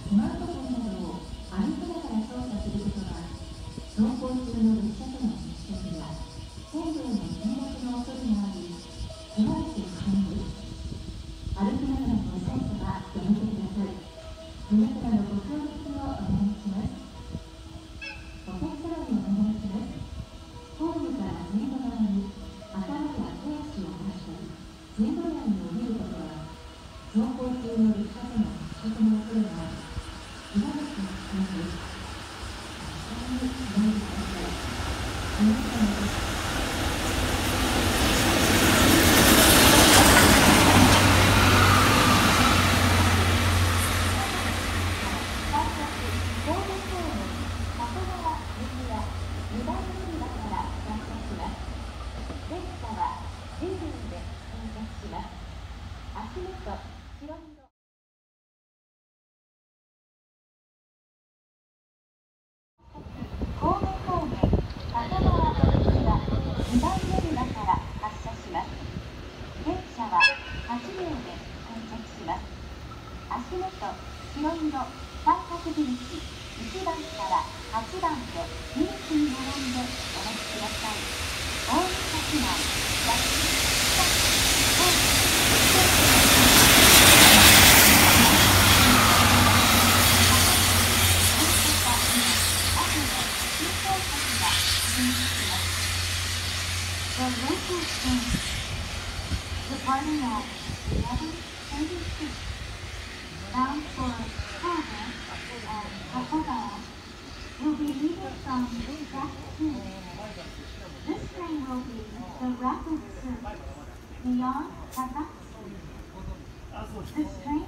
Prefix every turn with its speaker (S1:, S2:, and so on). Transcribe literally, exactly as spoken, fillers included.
S1: スマートフォンなどを歩きながら操作することは、走行中の列車との接触や線路への転落の恐れがあり、極めて危険です。歩きながらの操作はやめてください。皆様のご協力をお願いします。お客様にお願いします。ホームから線路側に頭や手足を出したり、線路内に降りることは、走行中の列車との接触の恐れがあり、極めて危険です。お下にお願いください。皆様のDeparting at eleven thirty-six, bound for Kobe and Hakodate, will be leaving from track two. This train will be the rapid service beyond Takatsu. This train